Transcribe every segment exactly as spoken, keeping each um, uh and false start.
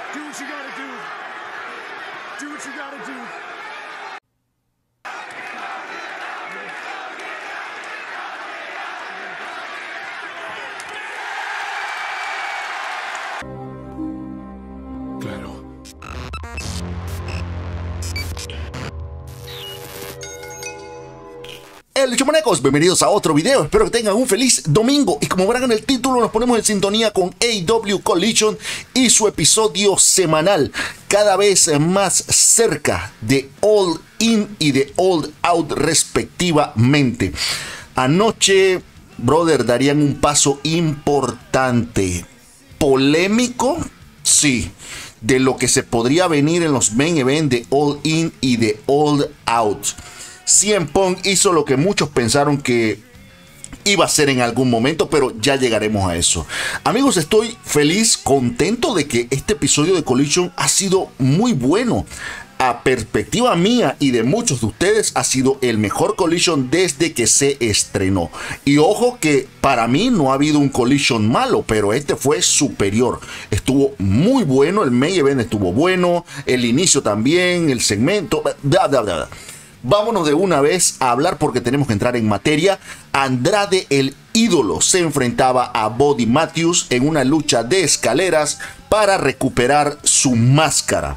Do what you gotta do. Do what you gotta do. Claro. El Chumonecos, bienvenidos a otro video, espero que tengan un feliz domingo y como verán en el título nos ponemos en sintonía con A E W Collision y su episodio semanal, cada vez más cerca de All In y de All Out respectivamente. Anoche, brother, darían un paso importante, polémico, sí, de lo que se podría venir en los main event de All In y de All Out. C M Punk hizo lo que muchos pensaron que iba a hacer en algún momento, pero ya llegaremos a eso. Amigos, estoy feliz, contento de que este episodio de Collision ha sido muy bueno. A perspectiva mía y de muchos de ustedes, ha sido el mejor Collision desde que se estrenó. Y ojo que para mí no ha habido un Collision malo, pero este fue superior. Estuvo muy bueno, el main event estuvo bueno, el inicio también, el segmento, bla, bla, bla. Vámonos de una vez a hablar porque tenemos que entrar en materia. Andrade el ídolo se enfrentaba a Buddy Matthews en una lucha de escaleras para recuperar su máscara.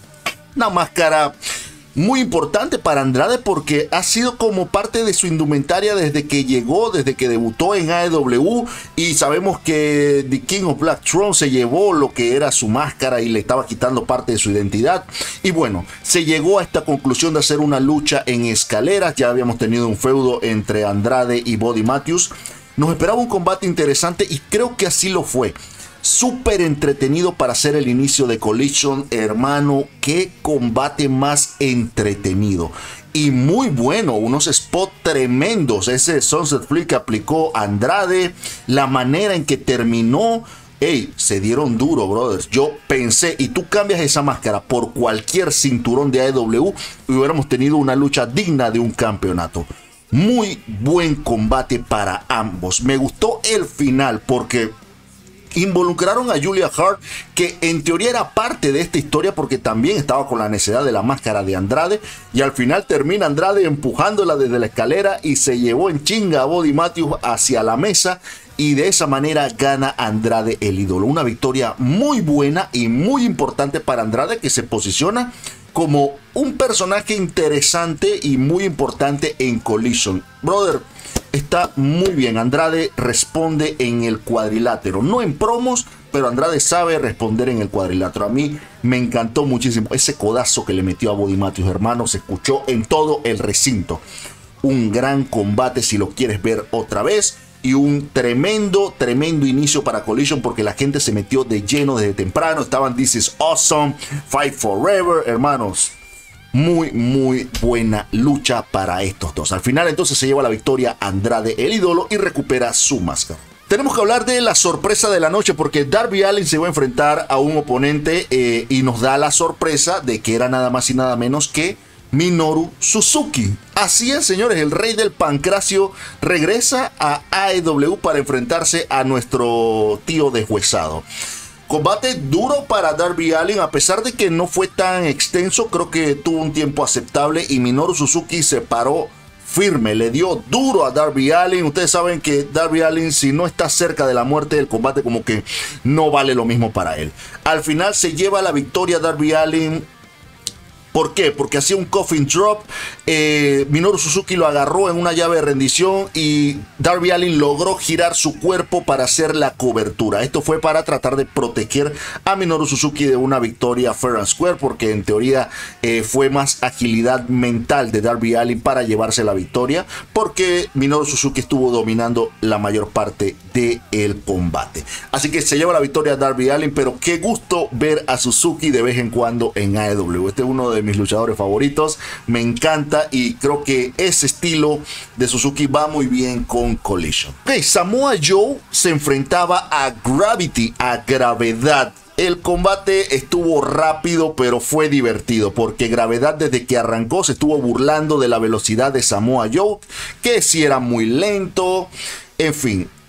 Una máscara muy importante para Andrade porque ha sido como parte de su indumentaria desde que llegó, desde que debutó en A E W, y sabemos que The King of Black Throne se llevó lo que era su máscara y le estaba quitando parte de su identidad. Y bueno, se llegó a esta conclusión de hacer una lucha en escaleras. Ya habíamos tenido un feudo entre Andrade y Buddy Matthews. Nos esperaba un combate interesante y creo que así lo fue. Súper entretenido para hacer el inicio de Collision, hermano. Qué combate más entretenido. Y muy bueno, unos spots tremendos. Ese Sunset Flip que aplicó Andrade, la manera en que terminó. Ey, se dieron duro, brothers. Yo pensé, y tú cambias esa máscara por cualquier cinturón de A E W y hubiéramos tenido una lucha digna de un campeonato. Muy buen combate para ambos. Me gustó el final porque involucraron a Julia Hart, que en teoría era parte de esta historia porque también estaba con la necesidad de la máscara de Andrade, y al final termina Andrade empujándola desde la escalera y se llevó en chinga a Buddy Matthews hacia la mesa, y de esa manera gana Andrade el ídolo. Una victoria muy buena y muy importante para Andrade, que se posiciona como un personaje interesante y muy importante en Collision. Brother, está muy bien. Andrade responde en el cuadrilátero, no en promos, pero Andrade sabe responder en el cuadrilátero. A mí me encantó muchísimo ese codazo que le metió a Buddy Matthews, hermano. Se escuchó en todo el recinto. Un gran combate si lo quieres ver otra vez. Y un tremendo, tremendo inicio para Collision porque la gente se metió de lleno desde temprano. Estaban This is Awesome, Fight Forever, hermanos. Muy, muy buena lucha para estos dos. Al final entonces se lleva la victoria Andrade el ídolo y recupera su máscara. Tenemos que hablar de la sorpresa de la noche porque Darby Allin se va a enfrentar a un oponente eh, y nos da la sorpresa de que era nada más y nada menos que Minoru Suzuki. Así es, señores, el rey del pancracio regresa a A E W para enfrentarse a nuestro tío deshuesado. Combate duro para Darby Allin, a pesar de que no fue tan extenso, creo que tuvo un tiempo aceptable y Minoru Suzuki se paró firme, le dio duro a Darby Allin. Ustedes saben que Darby Allin, si no está cerca de la muerte del combate, como que no vale lo mismo para él. Al final se lleva la victoria Darby Allin. ¿Por qué? Porque hacía un coffin drop, eh, Minoru Suzuki lo agarró en una llave de rendición y Darby Allin logró girar su cuerpo para hacer la cobertura. Esto fue para tratar de proteger a Minoru Suzuki de una victoria fair and square, porque en teoría eh, fue más agilidad mental de Darby Allin para llevarse la victoria, porque Minoru Suzuki estuvo dominando la mayor parte del combate. Así que se lleva la victoria Darby Allin, pero qué gusto ver a Suzuki de vez en cuando en A E W. Este es uno de mis luchadores favoritos, me encanta y creo que ese estilo de Suzuki va muy bien con Collision. Okay, Samoa Joe se enfrentaba a Gravity, a Gravedad. El combate estuvo rápido, pero fue divertido, porque Gravedad desde que arrancó se estuvo burlando de la velocidad de Samoa Joe, que si era muy lento, en fin.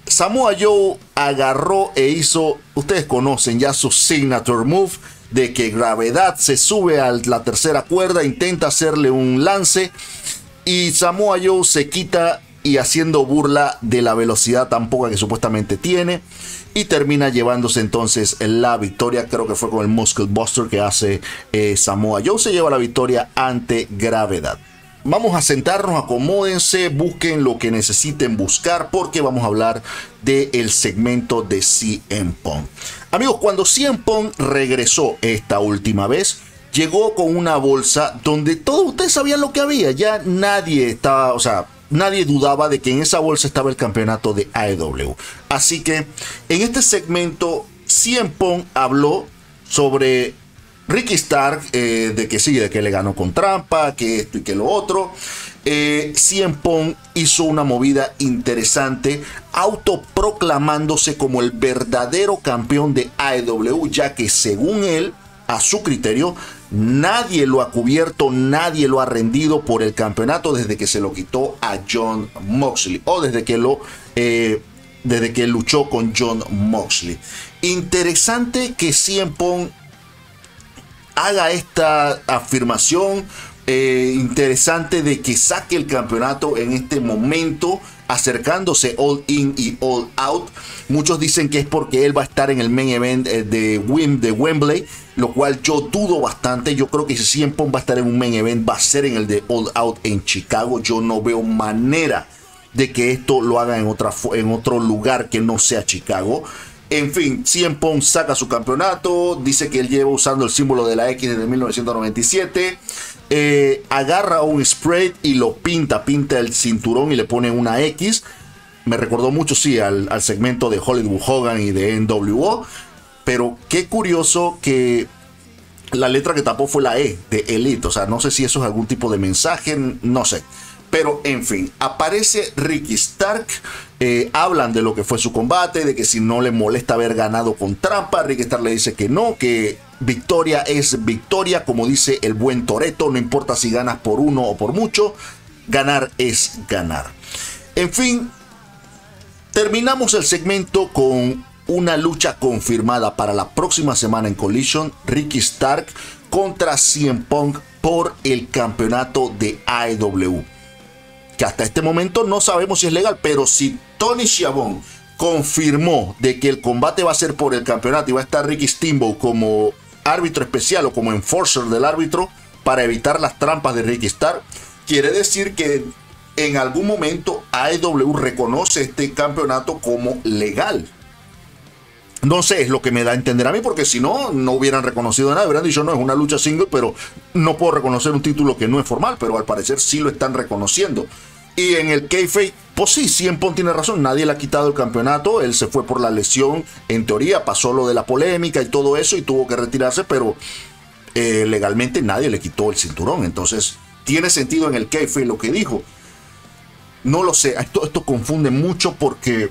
Samoa Joe agarró e hizo, ustedes conocen ya su signature move, de que Gravedad se sube a la tercera cuerda, intenta hacerle un lance y Samoa Joe se quita y haciendo burla de la velocidad tan poca que supuestamente tiene y termina llevándose entonces la victoria. Creo que fue con el Muscle Buster que hace eh, Samoa Joe. Se lleva la victoria ante Gravedad. Vamos a sentarnos, acomódense, busquen lo que necesiten buscar porque vamos a hablar del segmento de C M Punk. Amigos, cuando C M Punk regresó esta última vez, llegó con una bolsa donde todos ustedes sabían lo que había. Ya nadie estaba, o sea, nadie dudaba de que en esa bolsa estaba el campeonato de A E W. Así que en este segmento C M Punk habló sobre Ricky Stark, eh, de que sí, de que le ganó con trampa, que esto y que lo otro. Eh, C M Punk hizo una movida interesante, autoproclamándose como el verdadero campeón de A E W, ya que según él, a su criterio, nadie lo ha cubierto, nadie lo ha rendido por el campeonato desde que se lo quitó a Jon Moxley, o desde que lo eh, desde que luchó con Jon Moxley. Interesante que C M Punk haga esta afirmación, eh, interesante de que saque el campeonato en este momento, acercándose All In y All Out. Muchos dicen que es porque él va a estar en el main event eh, de, Wim, de Wembley, lo cual yo dudo bastante. Yo creo que si C M Punk va a estar en un main event, va a ser en el de All Out en Chicago. Yo no veo manera de que esto lo haga en, otra, en otro lugar que no sea Chicago. En fin, C M Punk saca su campeonato, dice que él lleva usando el símbolo de la X desde mil novecientos noventa y siete, eh, agarra un spray y lo pinta, pinta el cinturón y le pone una X. Me recordó mucho, sí, al, al segmento de Hollywood Hogan y de N W O, pero qué curioso que la letra que tapó fue la E de Elite, o sea, no sé si eso es algún tipo de mensaje, no sé. Pero en fin, aparece Ricky Stark, eh, hablan de lo que fue su combate, de que si no le molesta haber ganado con trampa. Ricky Stark le dice que no, que victoria es victoria, como dice el buen Toretto, no importa si ganas por uno o por mucho, ganar es ganar. En fin, terminamos el segmento con una lucha confirmada para la próxima semana en Collision, Ricky Stark contra C M Punk por el campeonato de A E W. Que hasta este momento no sabemos si es legal, pero si Tony Schiavone confirmó de que el combate va a ser por el campeonato y va a estar Ricky Steamboat como árbitro especial o como enforcer del árbitro para evitar las trampas de Ricky Stark, quiere decir que en algún momento A E W reconoce este campeonato como legal. No sé, es lo que me da a entender a mí, porque si no, no hubieran reconocido nada. Hubieran dicho, no, es una lucha single, pero no puedo reconocer un título que no es formal, pero al parecer sí lo están reconociendo. Y en el kayfabe, pues sí, C M Punk tiene razón, nadie le ha quitado el campeonato, él se fue por la lesión, en teoría pasó lo de la polémica y todo eso y tuvo que retirarse, pero eh, legalmente nadie le quitó el cinturón. Entonces, tiene sentido en el kayfabe lo que dijo. No lo sé, esto, esto confunde mucho porque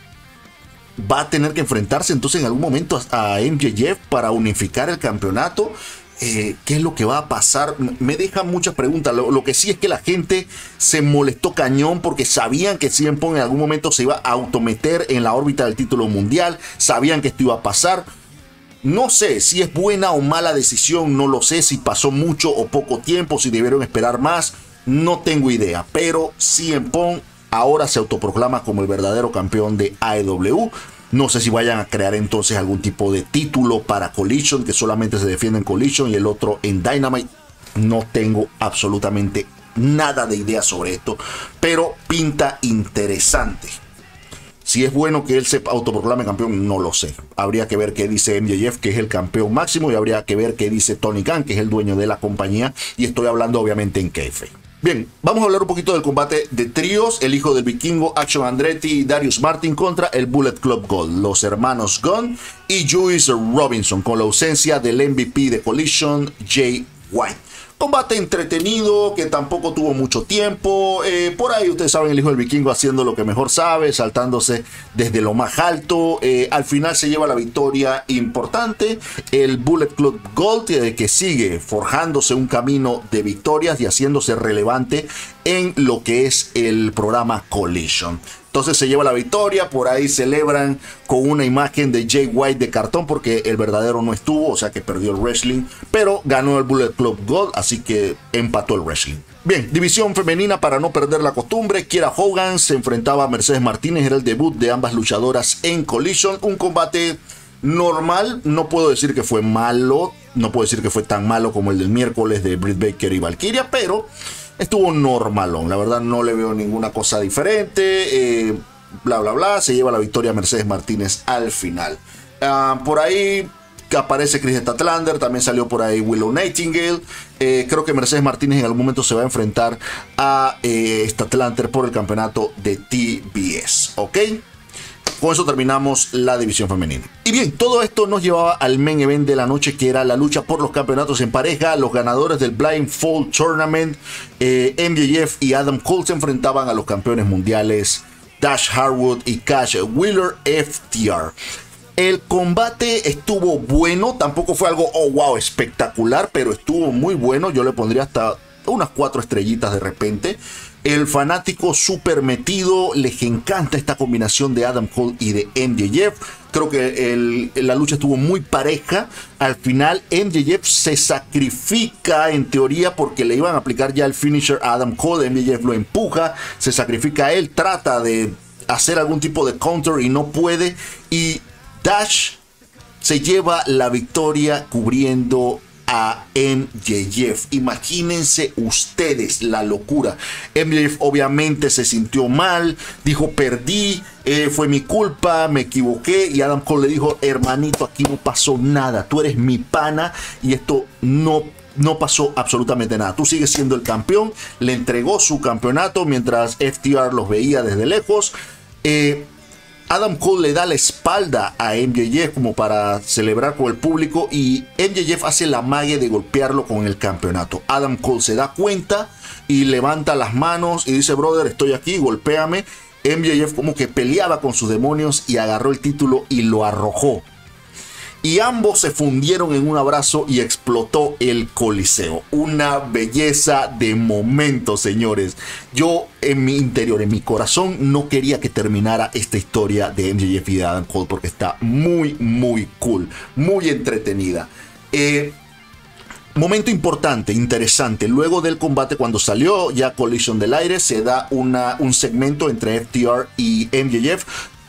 va a tener que enfrentarse entonces en algún momento a M J F para unificar el campeonato. Eh, ¿Qué es lo que va a pasar? Me dejan muchas preguntas. Lo, lo que sí es que la gente se molestó cañón porque sabían que C M Punk en algún momento se iba a autometer en la órbita del título mundial. Sabían que esto iba a pasar. No sé si es buena o mala decisión, no lo sé. Si pasó mucho o poco tiempo, si debieron esperar más, no tengo idea. Pero C M Punk ahora se autoproclama como el verdadero campeón de A E W. No sé si vayan a crear entonces algún tipo de título para Collision, que solamente se defiende en Collision y el otro en Dynamite. No tengo absolutamente nada de idea sobre esto, pero pinta interesante. Si es bueno que él se autoproclame campeón, no lo sé. Habría que ver qué dice M J F, que es el campeón máximo, y habría que ver qué dice Tony Khan, que es el dueño de la compañía. Y estoy hablando obviamente en kayfabe. Bien, vamos a hablar un poquito del combate de tríos. El hijo del vikingo, Action Andretti y Darius Martin contra el Bullet Club Gold, los hermanos Gunn y Juice Robinson, con la ausencia del M V P de Collision, Jay White. Combate entretenido que tampoco tuvo mucho tiempo. Eh, por ahí ustedes saben, el hijo del vikingo haciendo lo que mejor sabe, saltándose desde lo más alto. Eh, al final se lleva la victoria importante. El Bullet Club Gold, eh, que sigue forjándose un camino de victorias y haciéndose relevante en lo que es el programa Collision. Entonces se lleva la victoria, por ahí celebran con una imagen de Jay White de cartón porque el verdadero no estuvo, o sea que perdió el wrestling, pero ganó el Bullet Club Gold, así que empató el wrestling. Bien, división femenina para no perder la costumbre. Kiera Hogan se enfrentaba a Mercedes Martínez, era el debut de ambas luchadoras en Collision, un combate normal, no puedo decir que fue malo, no puedo decir que fue tan malo como el del miércoles de Britt Baker y Valkyria, pero estuvo normalón, la verdad no le veo ninguna cosa diferente, eh, bla bla bla, se lleva la victoria Mercedes Martínez al final. Uh, por ahí que aparece Chris Statlander, también salió por ahí Willow Nightingale. Eh, creo que Mercedes Martínez en algún momento se va a enfrentar a eh, Statlander por el campeonato de T B S, ¿ok? Con eso terminamos la división femenina. Y bien, todo esto nos llevaba al main event de la noche, que era la lucha por los campeonatos en pareja. Los ganadores del Blindfold Tournament, eh, M J F y Adam Cole, se enfrentaban a los campeones mundiales Dash Harwood y Cash Wheeler F T R. El combate estuvo bueno, tampoco fue algo, oh wow, espectacular, pero estuvo muy bueno. Yo le pondría hasta unas cuatro estrellitas de repente. El fanático súper metido, les encanta esta combinación de Adam Cole y de M J F. Creo que el, la lucha estuvo muy pareja. Al final M J F se sacrifica en teoría porque le iban a aplicar ya el finisher a Adam Cole. M J F lo empuja, se sacrifica a él, trata de hacer algún tipo de counter y no puede. Y Dash se lleva la victoria cubriendo a M J F. Imagínense ustedes la locura. M J F obviamente se sintió mal, dijo perdí, eh, fue mi culpa, me equivoqué, y Adam Cole le dijo, hermanito, aquí no pasó nada, tú eres mi pana y esto no no pasó absolutamente nada, tú sigues siendo el campeón. Le entregó su campeonato mientras F T R los veía desde lejos. eh, Adam Cole le da la espalda a M J F como para celebrar con el público, y M J F hace la magia de golpearlo con el campeonato. Adam Cole se da cuenta y levanta las manos y dice, brother, estoy aquí, golpéame. M J F como que peleaba con sus demonios y agarró el título y lo arrojó. Y ambos se fundieron en un abrazo y explotó el coliseo. Una belleza de momento, señores. Yo en mi interior, en mi corazón, no quería que terminara esta historia de M J F y de Adam Cole porque está muy, muy cool, muy entretenida. Eh, momento importante, interesante. Luego del combate, cuando salió ya Collision del aire, se da una, un segmento entre F T R y M J F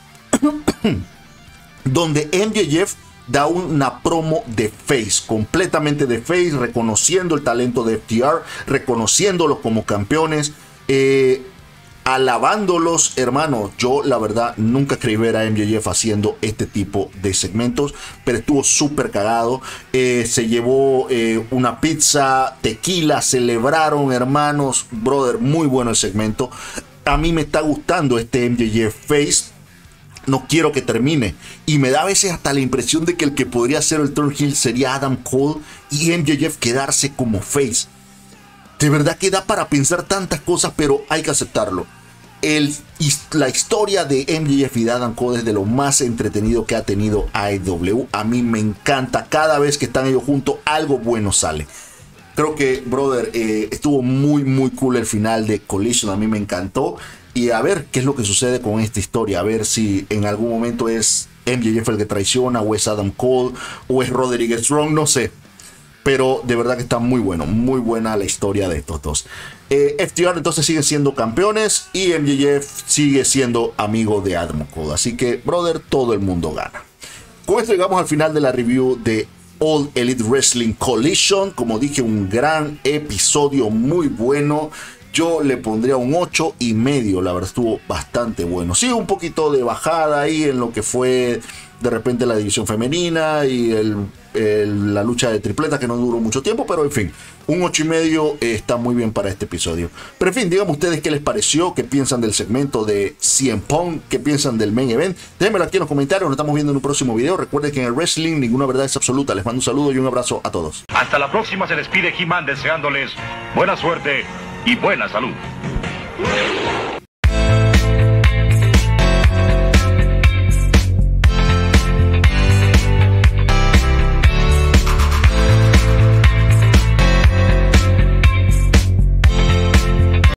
donde M J F da una promo de face, completamente de face, reconociendo el talento de F T R, reconociéndolos como campeones, eh, alabándolos, hermano. Yo la verdad nunca creí ver a M J F haciendo este tipo de segmentos, pero estuvo súper cagado. Eh, se llevó eh, una pizza, tequila, celebraron, hermanos, brother, muy bueno el segmento. A mí me está gustando este M J F face. No quiero que termine. Y me da a veces hasta la impresión de que el que podría ser el turn heel sería Adam Cole y M J F quedarse como face. De verdad que da para pensar tantas cosas, pero hay que aceptarlo. El, la historia de M J F y de Adam Cole es de lo más entretenido que ha tenido A E W. A mí me encanta. Cada vez que están ellos juntos, algo bueno sale. Creo que, brother, eh, estuvo muy, muy cool el final de Collision. A mí me encantó. Y a ver qué es lo que sucede con esta historia. A ver si en algún momento es M J F el que traiciona, o es Adam Cole, o es Roderick Strong, no sé. Pero de verdad que está muy bueno, muy buena la historia de estos dos. Eh, F T R entonces sigue siendo campeones y M J F sigue siendo amigo de Adam Cole. Así que, brother, todo el mundo gana. Con esto llegamos al final de la review de All Elite Wrestling Collision. Como dije, un gran episodio, muy bueno. Yo le pondría un ocho y medio, la verdad estuvo bastante bueno. Sí, un poquito de bajada ahí en lo que fue de repente la división femenina y el, el, la lucha de tripletas, que no duró mucho tiempo, pero en fin, un ocho y medio eh, está muy bien para este episodio. Pero en fin, díganme ustedes qué les pareció, qué piensan del segmento de C M Punk, qué piensan del main event. Déjenmelo aquí en los comentarios, nos estamos viendo en un próximo video. Recuerden que en el wrestling ninguna verdad es absoluta. Les mando un saludo y un abrazo a todos. Hasta la próxima, se despide He-Man deseándoles buena suerte y buena salud.